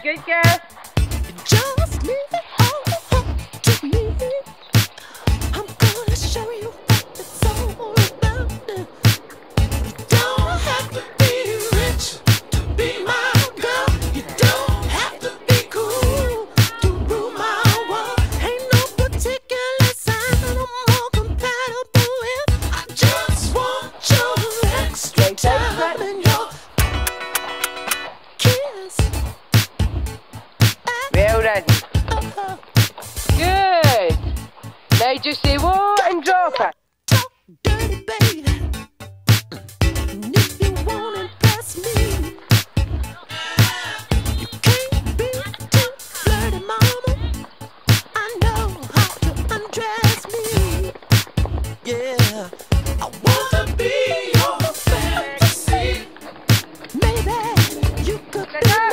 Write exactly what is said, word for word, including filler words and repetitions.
Good girl. Just leave it all up to me. I'm gonna show you what it's all about. You don't have to be rich to be my girl. You don't have to be cool to rule my world. Ain't no particular sign that I'm more compatible with. I just want your extra time and your kiss. Well done. Good. Now just say what and drop it. Talk dirty, baby. And if you wanna impress me, you can't be too flirty, mama. I know how to undress me. Yeah, I wanna be your fantasy. Maybe you could be